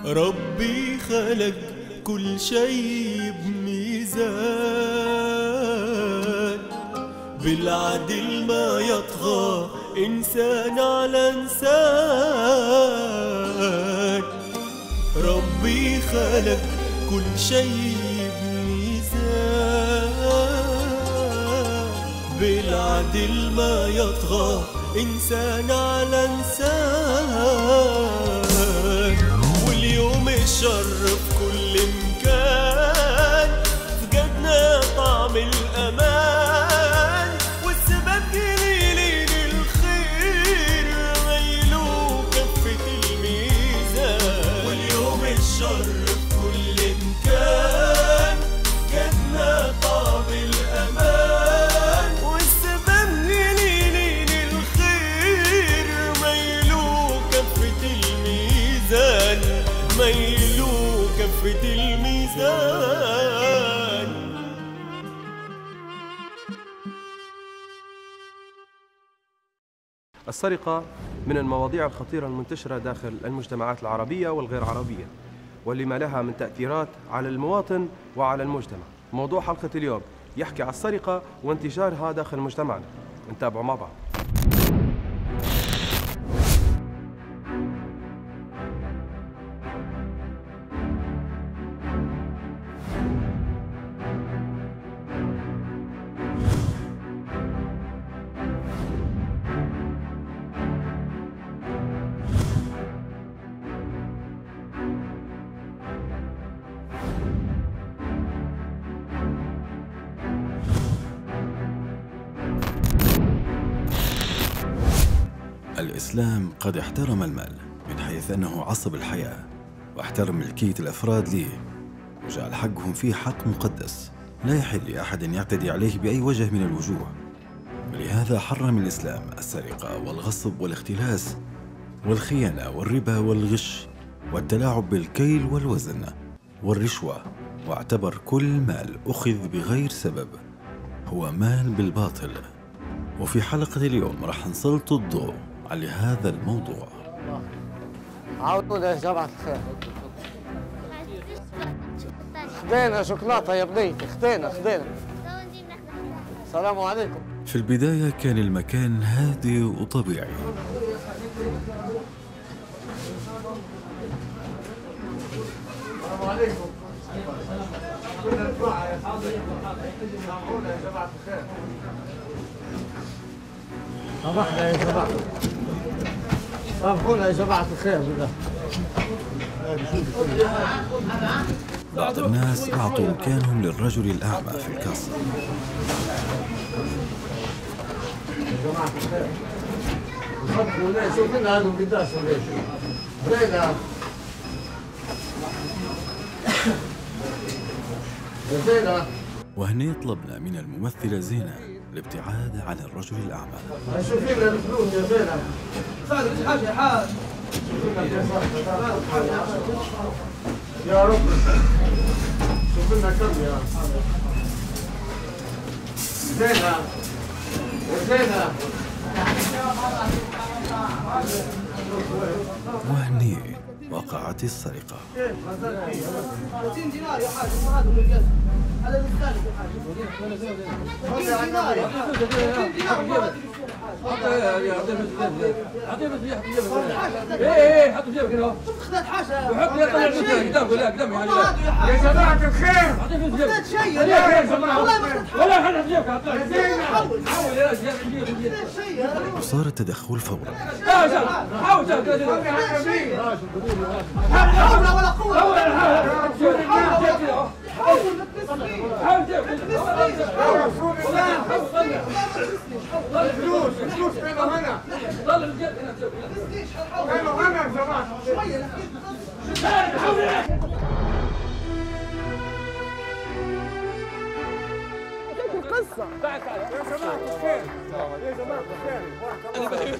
ربي خلق كل شيء بميزان، بالعدل ما يطغى إنسان على إنسان. ربي خلق كل شيء بميزان، بالعدل ما يطغى إنسان على إنسان. واليوم الشر في كل مكان، فقدنا طعم الأمان، والسبب قليلين الخير ميلو كفة الميزان. واليوم الشر في كل مكان، فقدنا طعم الأمان، والسبب قليلين الخير ميلو كفة الميزان، ميلو كفة الميزان. السرقة من المواضيع الخطيرة المنتشرة داخل المجتمعات العربية والغير عربية، واللي ما لها من تأثيرات على المواطن وعلى المجتمع. موضوع حلقة اليوم يحكي عن السرقة وانتشارها داخل مجتمعنا. نتابعوا مع بعض. الإسلام قد احترم المال من حيث أنه عصب الحياة، واحترم ملكية الأفراد ليه، وجعل حقهم فيه حق مقدس لا يحل لأحد يعتدي عليه بأي وجه من الوجوه. ولهذا حرم الإسلام السرقة والغصب والاختلاس والخيانة والربا والغش والتلاعب بالكيل والوزن والرشوة، واعتبر كل مال أخذ بغير سبب هو مال بالباطل. وفي حلقة اليوم راح نسلط الضوء على هذا الموضوع. عودوا يا جماعة الخير. خدينا شوكولاتة يا بنيتي، خدينا. السلام عليكم. في البداية كان المكان هادئ وطبيعي، السلام عليكم. صباحنا يا جماعة، صبحونا يا جماعة الخير بالله. بعض الناس أعطوا مكانهم للرجل الأعمى في الكاسة. يا جماعة الخير، صبحوا ليه؟ شوف لنا هذول قداش ولا شو؟ زينة يا زينة. وهنا طلبنا من الممثلة زينة الابتعاد عن الرجل الأعمى. شوفي لنا الفلوس يا زينة. ساعدوا حاجة حال. يا رب شوف لنا كم يا زينة. يا زينة. وهني وقعت السرقة. 30 دينار يا حاج، هذا من الجزء. هذا الثاني يا حاج. 30 دينار يا حاج. 30 دينار. ايه حطوا جيبك هنا. خذت حاجه. وحط لي طلع قدام قدام يا جماعه الخير. خذت شيء يا جماعه. ولا حد جيبك. حول يا رجال. وصار التدخل فورا. حاول حول ولا قوه. الفلوس فين هنا؟ ضل الجد هنا. فين هنا يا جماعه؟ شويه القصه يا جماعه الخير. يا جماعه الخير بارك الله فيك.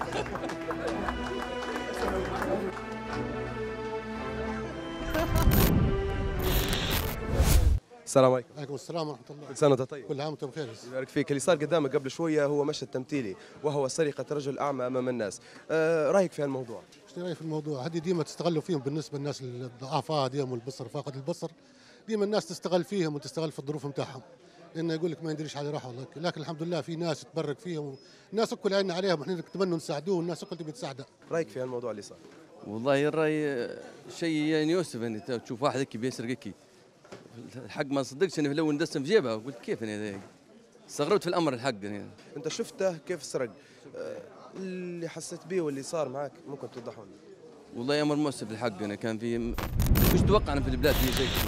السلام عليكم. عليكم السلام ورحمة الله. كل سنة وأنت طيب. كل عام وأنتم بخير. يبارك فيك. اللي صار قدامك قبل شوية هو مشهد تمثيلي وهو سرقة رجل أعمى أمام الناس. رأيك في هالموضوع؟ ايش رايك في الموضوع؟ هذه ديما تستغلوا فيهم بالنسبة للناس الضعفاء ديما والبصر فاقد البصر، ديما الناس تستغل فيهم وتستغل في الظروف نتاعهم، لأنه يقول لك ما يدريش على روحه، لكن الحمد لله في ناس تبرك فيهم، الناس الكل عيننا عليهم، احنا نتمنى نساعدوه والناس الكل تبي تساعده. رأيك في هالموضوع اللي صار؟ والله الرأي شيء يعني يوسف يعني تشوف واحد هيك بيسرق هيك الحق ما صدقش انه لو اندسم في جيبها قلت كيف يعني استغربت في الامر الحق يعني. أنت شفته كيف سرق؟ اللي حسيت به واللي صار معك ممكن توضحوا لنا؟ والله امر مؤسف الحق يعني كان في مش توقعنا في البلاد في شيء.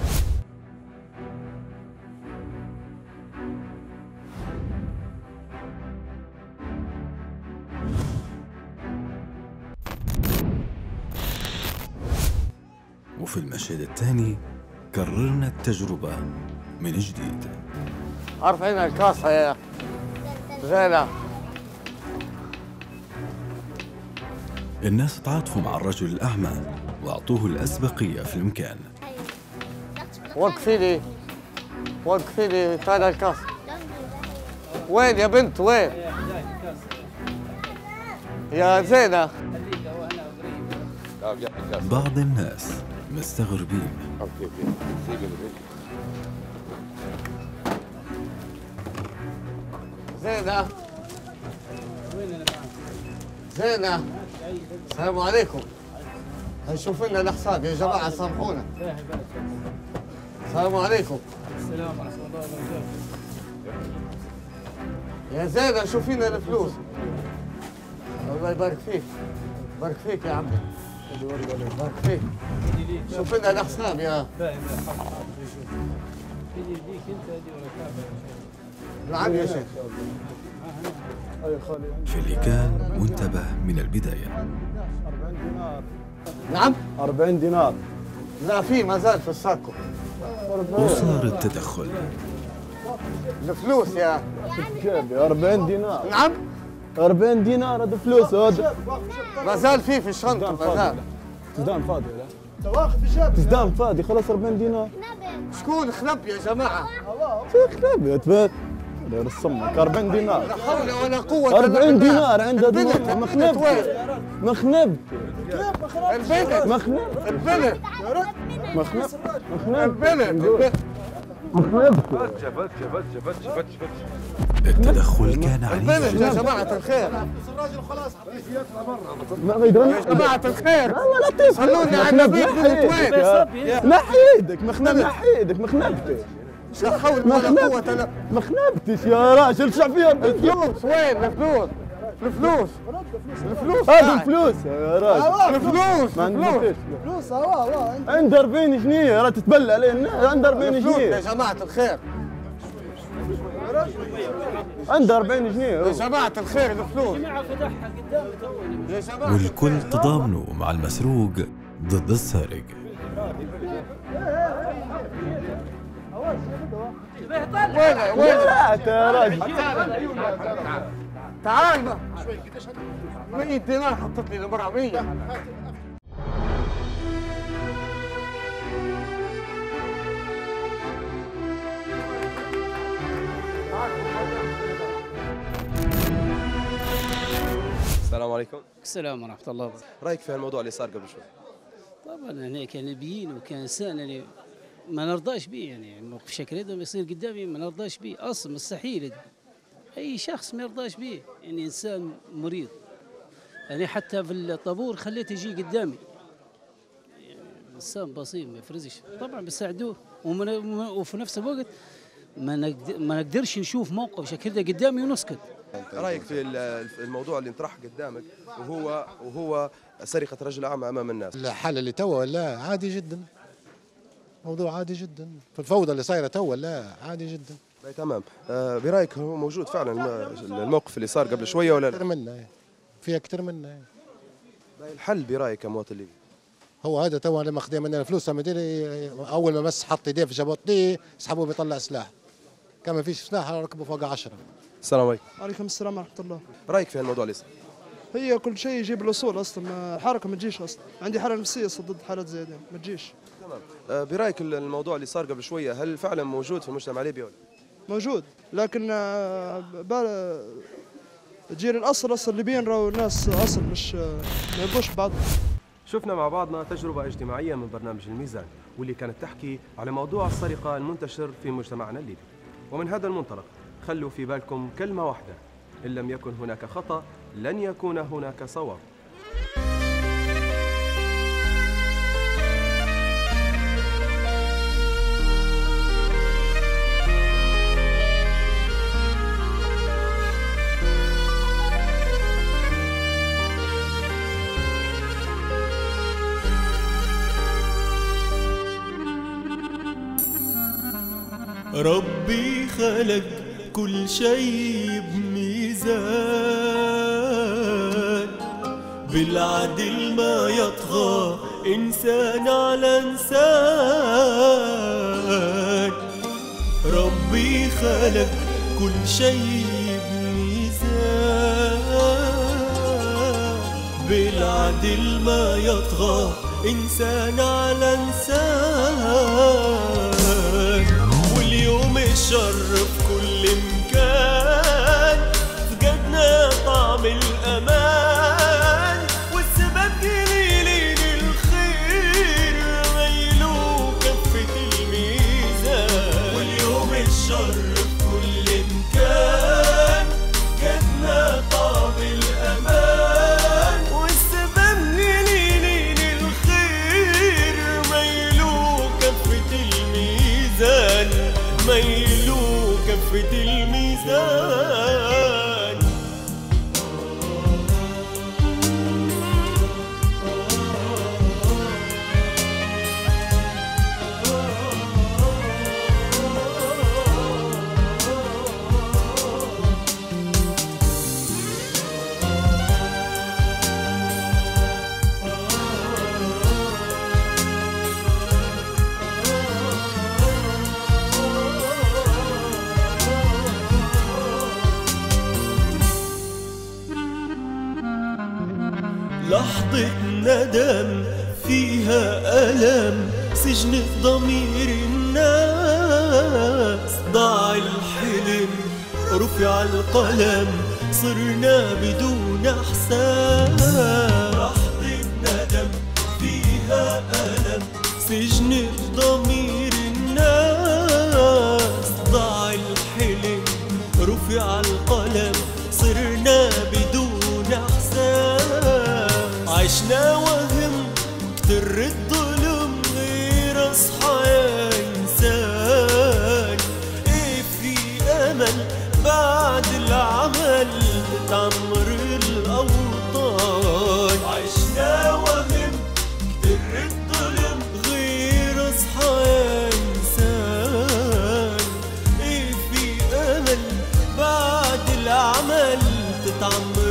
وفي المشهد الثاني كررنا التجربة من جديد. ارفعين الكاسة يا زينة. الناس تعاطفوا مع الرجل الأعمى وأعطوه الأسبقية في المكان. وقفي لي وقفي لي تعال الكاسة. وين يا بنت وين؟ يا زينة. بعض الناس مستغربين. زينة زينة السلام عليكم. هنشوف لنا الحساب يا جماعة سامحونا. السلام عليكم. السلام ورحمة الله وبركاته. يا زينة شوفي لنا الفلوس. الله يبارك فيك. يبارك فيك يا عمي. يبارك فيك. شوف لنا الحساب يا يديك انت هذه وركابها. نعم يا شيخ. فاللي كان منتبه من البداية. 40 دينار. نعم 40 دينار. لا في ما زال في الساكو. وصار التدخل. الفلوس يا جيبي 40 دينار. نعم 40 دينار هذا فلوس هذا. ما زال في الشنطة ما زال. تزدان فاضي لا. تزدان فاضي خلاص 40 دينار. شكون خلب يا جماعة؟ خلب يا تبات. داير الصمك 40 دينار. لا حول ولا قوة 40 دينار عندها البنت مخنبتي. مخنبتي. البنت مخنبتي. البنت مخنبتي. التدخل كان البنت عنيفا. يا جماعة الخير. ما يدرون يا جماعة الخير والله لطيف. خلوني على النبي بنت وين؟ نحي ايدك نحي ايدك مخنبتي. لا حول ولا قوة الا مخنبتش يا راجل شع فيها الفلوس وين الفلوس؟ الفلوس الفلوس هذه الفلوس يا راجل. الفلوس ما عندكش فلوس. عنده 40 جنيه راه تتبلى عليه الناس. عنده 40 الفلوس يا جنيه. جماعة الخير. عنده 40 جنيه. يا جماعة الخير الفلوس يا جماعة. والكل تضامنوا مع المسروق ضد السارق. وين يا راجل. تعال 100 دينار حطت لي المرأة 100. السلام عليكم. السلام ورحمة الله وبركاته. رأيك في هالموضوع اللي صار قبل شوي؟ طبعا أنا كنبيين وكإنسان يعني ما نرضاش به، يعني موقف شكل هذا يصير قدامي ما نرضاش به أصلا، مستحيل. أي شخص ما يرضاش به، يعني إنسان مريض. يعني حتى في الطابور خليته يجي قدامي، يعني إنسان بسيط ما يفرزش. طبعا بساعدوه وفي نفس الوقت ما نقدرش نشوف موقف شكل هذا قدامي ونسكت. رأيك في الموضوع اللي انطرح قدامك وهو سرقة رجل أعمى أمام الناس؟ الحالة اللي توا لا عادي جدا، موضوع عادي جدا، في الفوضى اللي صايرة توا لا عادي جدا. تمام. برأيك هو موجود فعلا الموقف اللي صار قبل شوية ولا لا؟ أكثر منا في أكثر منا. الحل برأيك كمواطن ليبي؟ هو هذا توا لما خذا منا الفلوس أول ما مس حط يديه في جبطيه سحبوه بيطلع سلاح، كان ما فيش سلاح ركبوا فوق 10. السلام عليكم. وعليكم السلام ورحمة الله. رأيك في هالموضوع اللي صار؟ هي كل شيء يجيب الأصول أصلا، الحركة ما تجيش أصلا، عندي حالة نفسية ضد حالات زي هذه ما تجيش. تمام. برايك الموضوع اللي صار قبل شويه هل فعلا موجود في المجتمع الليبي ولا؟ موجود، لكن الجيل الاصل الليبيين راهو الناس اصل مش ما يبوش بعضهم. شفنا مع بعضنا تجربة اجتماعية من برنامج الميزان واللي كانت تحكي على موضوع السرقة المنتشر في مجتمعنا الليبي. ومن هذا المنطلق خلوا في بالكم كلمة واحدة: إن لم يكن هناك خطأ لن يكون هناك صواب. ربي خلق كل شيء بميزان، بالعدل ما يطغى إنسان على إنسان. ربي خلق كل شيء بميزان، بالعدل ما يطغى إنسان على إنسان. واليوم الشر في كل مكان، فقدنا طعم الأمان، والسبب قليلين الخير ميلو كفة الميزان. واليوم الشر في كل مكان، فقدنا طعم الأمان، والسبب قليلين الخير ميلو كفة الميزان، ميلو كفة الميزان. لحظة ندم فيها ألم، سجن ضمير الناس. ضاع الحلم رفع القلم، صرنا بدون إحساس. لحظة ندم فيها ألم، سجن ضمير الناس. ضاع الحلم رفع القلم، صرنا بدون إحساس. عشنا وهم كتر الظلم، غير اصحى يا انسان. ايه في امل بعد العمل تتعمر الاوطان. عشنا وهم كتر الظلم، غير اصحى يا انسان. ايه في امل بعد العمل تتعمر